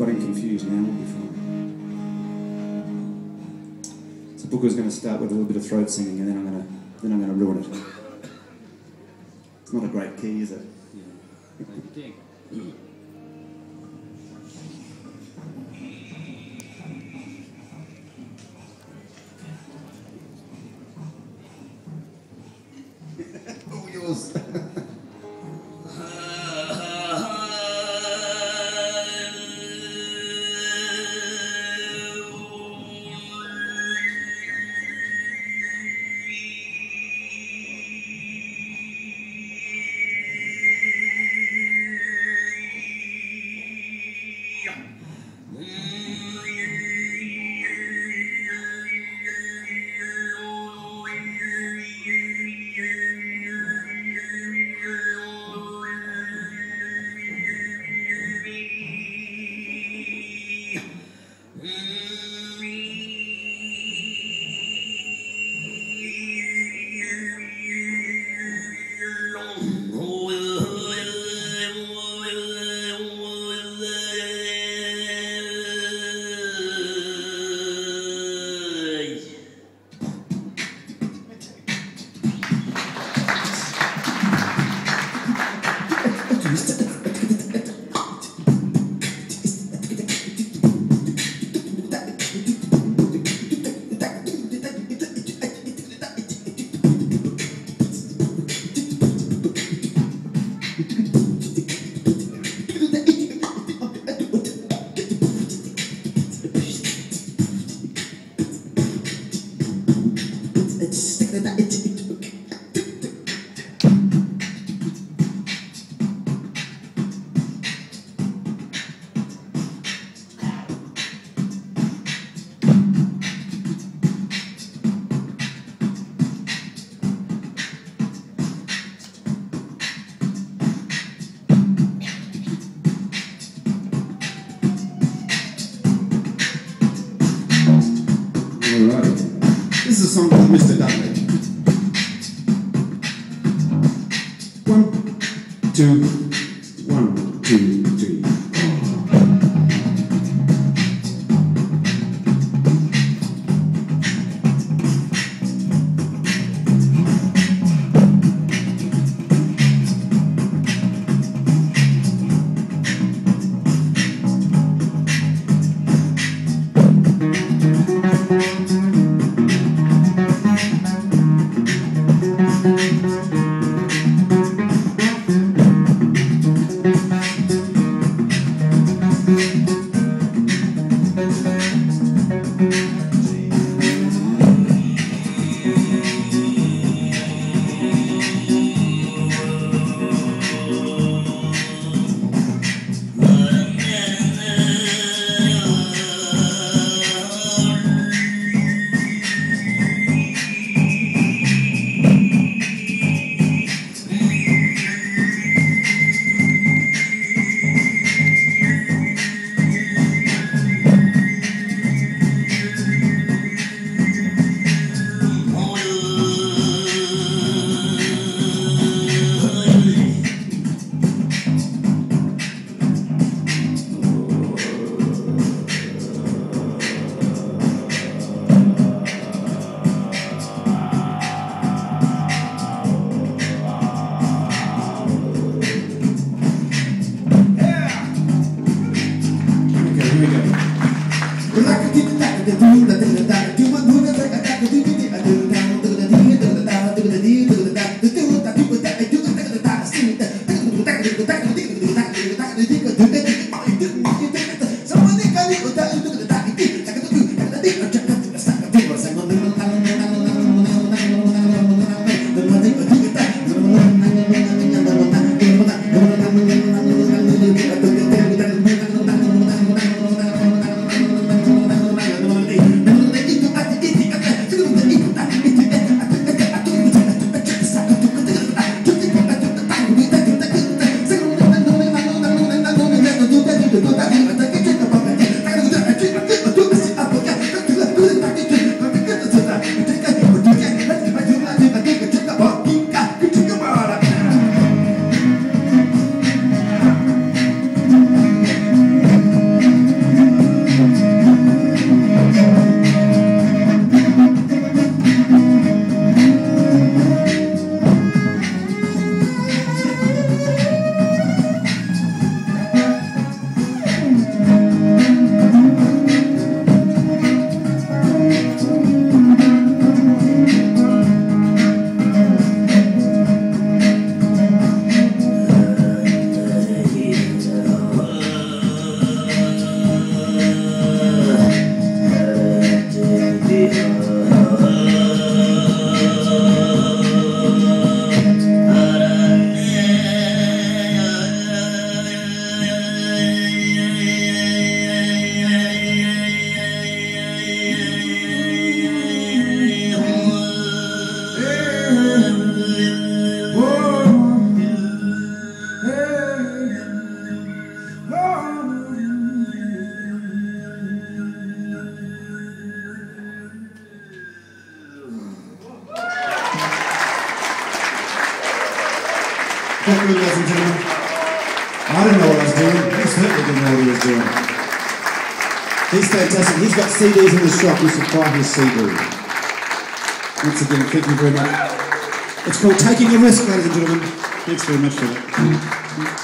got him confused now, we'll be fine. So Bukhu's going to start with a little bit of throat singing, and then I'm going to ruin it. It's not a great key, is it? Yeah. All yours. Alright, this is a song called Mr. Dudley. 1, 2, 1, 2, 3. Quite good, ladies and gentlemen. I didn't know what I was doing. He certainly didn't know what he was doing. He's fantastic. He's got CDs in the shop. We supply his CD. Once again, thank you very much. It's called Taking a Risk, ladies and gentlemen. Thanks very much for that.